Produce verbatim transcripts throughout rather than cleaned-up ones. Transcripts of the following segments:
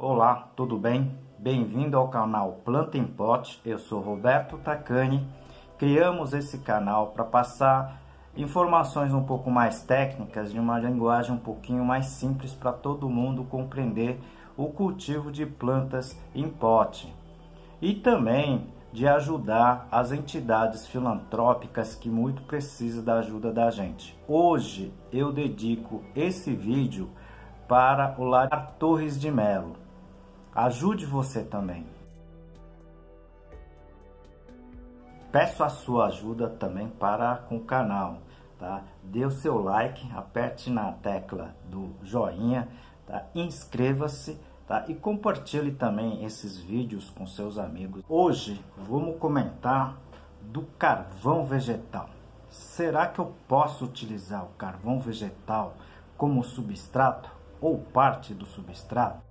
Olá, tudo bem? Bem-vindo ao canal Planta em Pote. Eu sou Roberto Tacani. Criamos esse canal para passar informações um pouco mais técnicas, de uma linguagem um pouquinho mais simples para todo mundo compreender o cultivo de plantas em pote. E também de ajudar as entidades filantrópicas que muito precisam da ajuda da gente. Hoje eu dedico esse vídeo para o Lar Torres de Melo. Ajude você também. Peço a sua ajuda também para com o canal, tá? Dê o seu like, aperte na tecla do joinha, tá? Inscreva-se, tá? E compartilhe também esses vídeos com seus amigos. Hoje vamos comentar do carvão vegetal. Será que eu posso utilizar o carvão vegetal como substrato ou parte do substrato?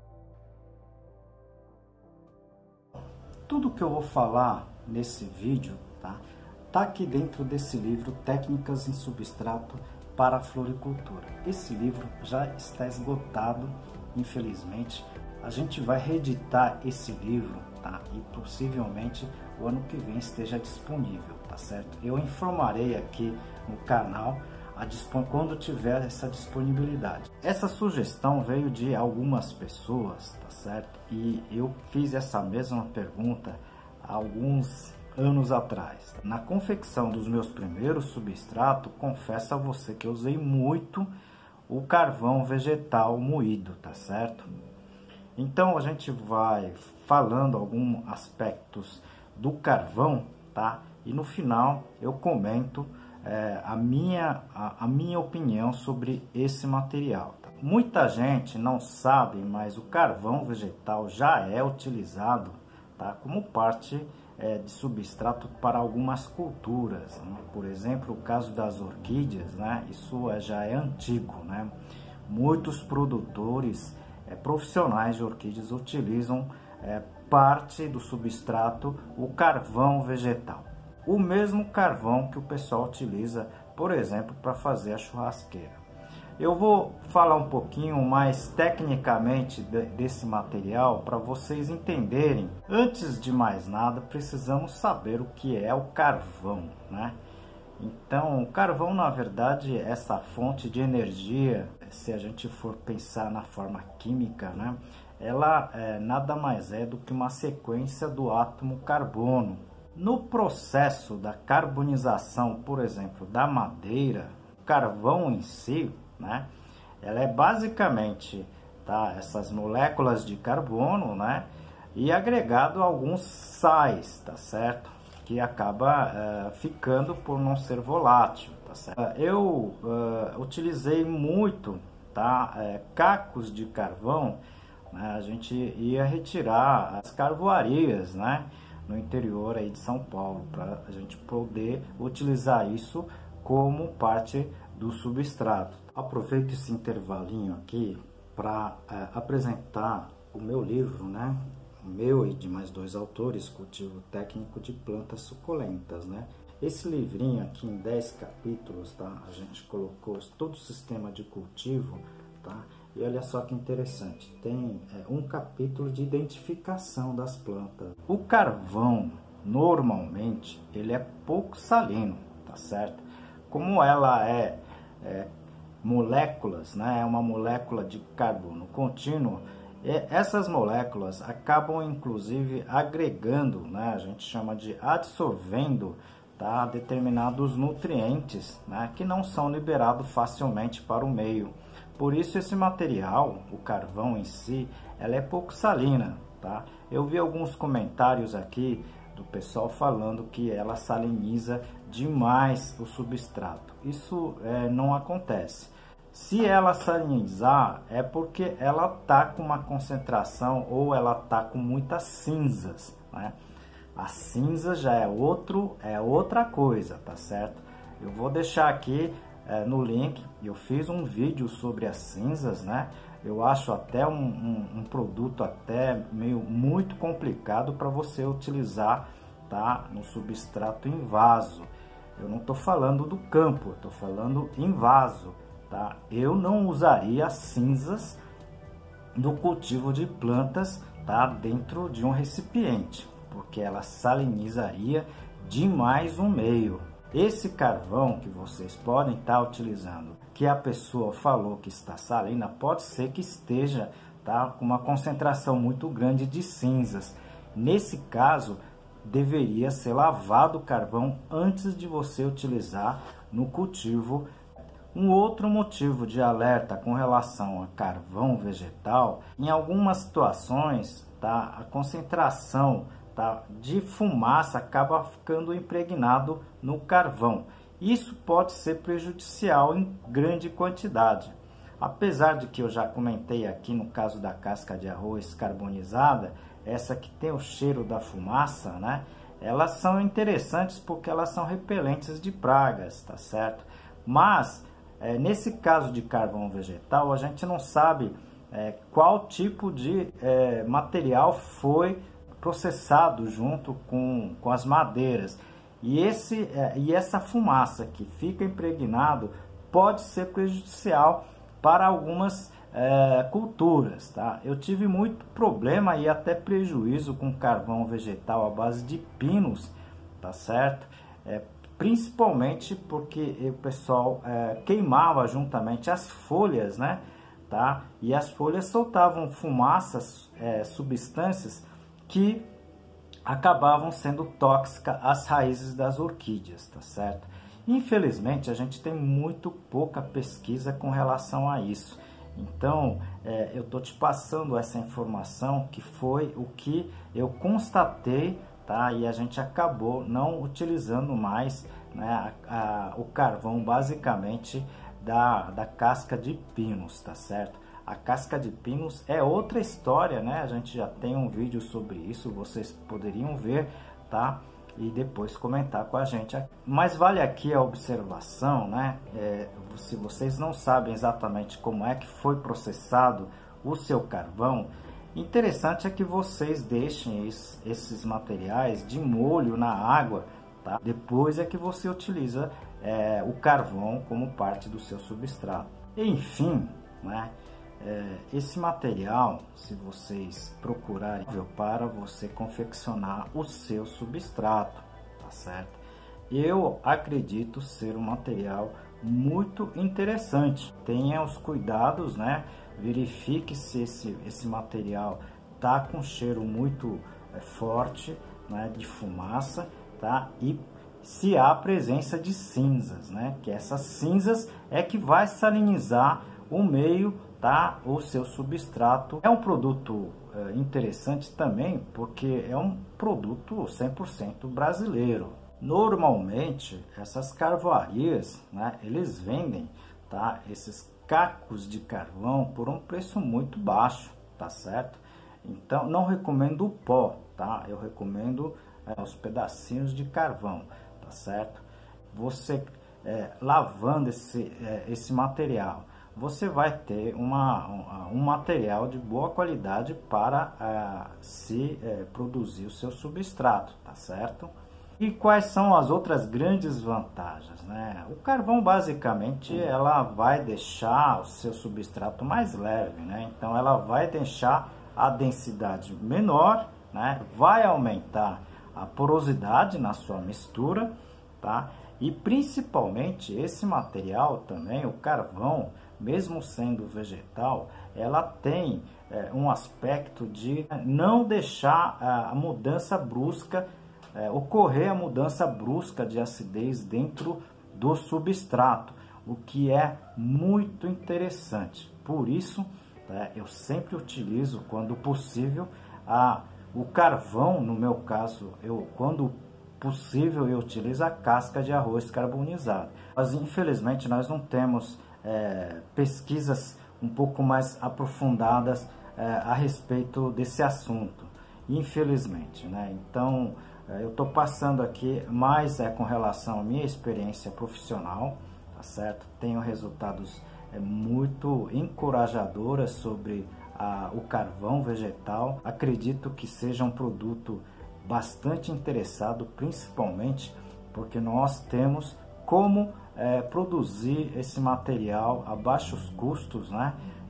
Tudo que eu vou falar nesse vídeo, tá? Tá aqui dentro desse livro Técnicas em Substrato para a Floricultura. Esse livro já está esgotado, infelizmente. A gente vai reeditar esse livro, tá? E possivelmente o ano que vem esteja disponível, tá certo? Eu informarei aqui no canal a quando tiver essa disponibilidade. Essa sugestão veio de algumas pessoas, tá certo? E eu fiz essa mesma pergunta há alguns anos atrás. Na confecção dos meus primeiros substratos, confesso a você que eu usei muito o carvão vegetal moído, tá certo? Então a gente vai falando alguns aspectos do carvão, tá? E no final eu comento é, a, minha, a, a minha opinião sobre esse material. Tá? Muita gente não sabe, mas o carvão vegetal já é utilizado, tá? Como parte é, de substrato para algumas culturas, né? Por exemplo, o caso das orquídeas, né? Isso é, já é antigo, né? Muitos produtores é, profissionais de orquídeas utilizam é, parte do substrato, o carvão vegetal. O mesmo carvão que o pessoal utiliza, por exemplo, para fazer a churrasqueira. Eu vou falar um pouquinho mais tecnicamente de, desse material para vocês entenderem. Antes de mais nada, precisamos saber o que é o carvão, né? Então, o carvão, na verdade, é essa fonte de energia, se a gente for pensar na forma química, né? Ela é, nada mais é do que uma sequência do átomo carbono. No processo da carbonização, por exemplo, da madeira, o carvão em si, né, ela é basicamente, tá, essas moléculas de carbono, né, e agregado a alguns sais, tá certo? Que acaba uh, ficando por não ser volátil, tá certo? Eu uh, utilizei muito, tá, uh, cacos de carvão, né, a gente ia retirar as carvoarias, né, no interior aí de São Paulo, para a gente poder utilizar isso como parte do substrato. Aproveito esse intervalinho aqui para é, apresentar o meu livro, né? O meu e de mais dois autores, Cultivo Técnico de Plantas Suculentas, né? Esse livrinho aqui em dez capítulos, tá? A gente colocou todo o sistema de cultivo, tá? E olha só que interessante, tem é, um capítulo de identificação das plantas. O carvão, normalmente, ele é pouco salino, tá certo? Como ela é, é moléculas, né? É uma molécula de carbono contínuo, e essas moléculas acabam, inclusive, agregando, né? A gente chama de adsorvendo, tá? Determinados nutrientes, né? Que não são liberados facilmente para o meio. Por isso esse material, o carvão em si, ela é pouco salina, tá? Eu vi alguns comentários aqui do pessoal falando que ela saliniza demais o substrato. Isso é, não acontece. Se ela salinizar, é porque ela tá com uma concentração ou ela tá com muitas cinzas, né? A cinza já é outro, é outra coisa, tá certo? Eu vou deixar aqui É, no link, eu fiz um vídeo sobre as cinzas, né? Eu acho até um, um, um produto até meio muito complicado para você utilizar, tá? No substrato em vaso. Eu não estou falando do campo, eu estou falando em vaso, tá? Eu não usaria cinzas no cultivo de plantas, tá, dentro de um recipiente, porque ela salinizaria demais o meio. Esse carvão que vocês podem estar utilizando, que a pessoa falou que está salina, pode ser que esteja, tá, com uma concentração muito grande de cinzas. Nesse caso, deveria ser lavado o carvão antes de você utilizar no cultivo. Um outro motivo de alerta com relação a carvão vegetal, em algumas situações, tá, a concentração, tá, de fumaça acaba ficando impregnado no carvão. Isso pode ser prejudicial em grande quantidade. Apesar de que eu já comentei aqui no caso da casca de arroz carbonizada, essa que tem o cheiro da fumaça, né? Elas são interessantes porque elas são repelentes de pragas, tá certo? Mas é, nesse caso de carvão vegetal, a gente não sabe é, qual tipo de é, material foi processado junto com, com as madeiras. E, esse, é, e essa fumaça que fica impregnado pode ser prejudicial para algumas é, culturas, tá? Eu tive muito problema e até prejuízo com carvão vegetal à base de pinos, tá certo? É, principalmente porque o pessoal é, queimava juntamente as folhas, né? Tá? E as folhas soltavam fumaças, é, substâncias que acabavam sendo tóxicas às raízes das orquídeas, tá certo? Infelizmente, a gente tem muito pouca pesquisa com relação a isso. Então, é, eu tô te passando essa informação que foi o que eu constatei, tá? E a gente acabou não utilizando mais, né, a, a, o carvão basicamente da, da casca de pinos, tá certo? A casca de pinos é outra história, né? A gente já tem um vídeo sobre isso, vocês poderiam ver, tá? E depois comentar com a gente. Mas vale aqui a observação, né? É, se vocês não sabem exatamente como é que foi processado o seu carvão, interessante é que vocês deixem esses materiais de molho na água, tá? Depois é que você utiliza é, o carvão como parte do seu substrato. Enfim, né? É, esse material, se vocês procurarem para você confeccionar o seu substrato, tá certo? Eu acredito ser um material muito interessante. Tenha os cuidados, né? Verifique se esse, esse material tá com cheiro muito é, forte, né? De fumaça, tá? E se há presença de cinzas, né? Que essas cinzas é que vai salinizar o meio, tá? O seu substrato. É um produto é, interessante também porque é um produto cem por cento brasileiro. Normalmente essas carvoarias, né, eles vendem, tá, esses cacos de carvão por um preço muito baixo, tá certo? Então não recomendo o pó, tá? Eu recomendo é, os pedacinhos de carvão, tá certo? Você é, lavando esse, é, esse material, você vai ter uma, um, um material de boa qualidade para uh, se uh, produzir o seu substrato, tá certo? E quais são as outras grandes vantagens, né? O carvão basicamente ela vai deixar o seu substrato mais leve, né? Então ela vai deixar a densidade menor, né? Vai aumentar a porosidade na sua mistura, tá? E principalmente esse material também, o carvão, mesmo sendo vegetal, ela tem é, um aspecto de não deixar a mudança brusca, é, ocorrer a mudança brusca de acidez dentro do substrato, o que é muito interessante. Por isso, é, eu sempre utilizo, quando possível, a, o carvão. No meu caso, eu quando possível eu utilizo a casca de arroz carbonizado. Mas infelizmente nós não temos É, pesquisas um pouco mais aprofundadas é, a respeito desse assunto, infelizmente, né? Então é, eu estou passando aqui mais é, com relação à minha experiência profissional, tá certo? Tenho resultados é, muito encorajadoras sobre a, o carvão vegetal. Acredito que seja um produto bastante interessado, principalmente porque nós temos como É, produzir esse material a baixos custos, né?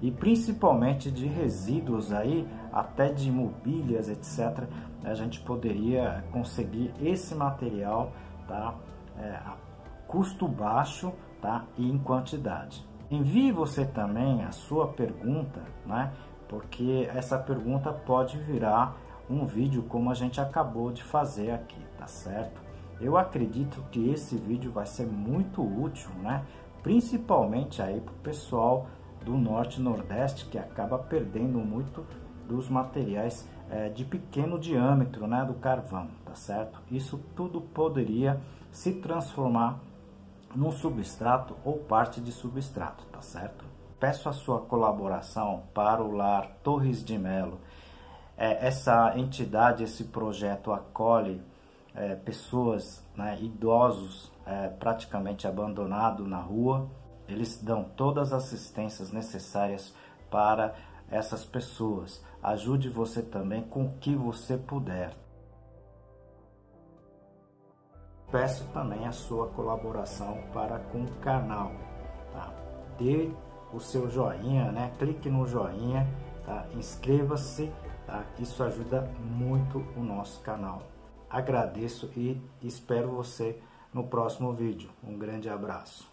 e principalmente de resíduos aí, até de mobílias, etcétera. A gente poderia conseguir esse material, tá? É, a custo baixo, tá? E em quantidade. Envie você também a sua pergunta, né? Porque essa pergunta pode virar um vídeo como a gente acabou de fazer aqui, tá certo? Eu acredito que esse vídeo vai ser muito útil, né? Principalmente aí para o pessoal do Norte e Nordeste, que acaba perdendo muito dos materiais é, de pequeno diâmetro, né, do carvão, tá certo? Isso tudo poderia se transformar num substrato ou parte de substrato, tá certo? Peço a sua colaboração para o Lar Torres de Melo. É, essa entidade, esse projeto acolhe é, pessoas, né, idosos é, praticamente abandonados na rua. Eles dão todas as assistências necessárias para essas pessoas. Ajude você também com o que você puder. Peço também a sua colaboração para com o canal, tá? Dê o seu joinha, né? Clique no joinha, tá? Inscreva-se, tá? Isso ajuda muito o nosso canal. Agradeço e espero você no próximo vídeo. Um grande abraço.